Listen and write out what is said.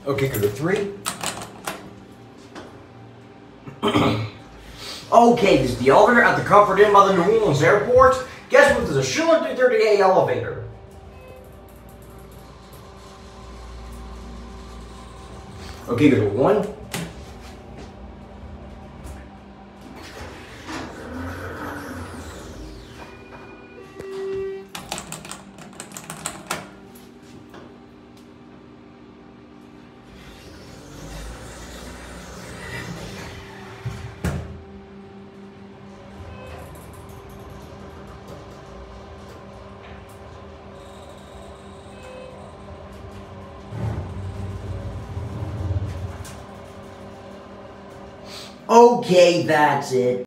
Okay, go to 3. Okay, this is the elevator at the Comfort Inn by the New Orleans Airport. Guess what? There's a Schindler 330A elevator. Okay, go to 1. Okay, that's it.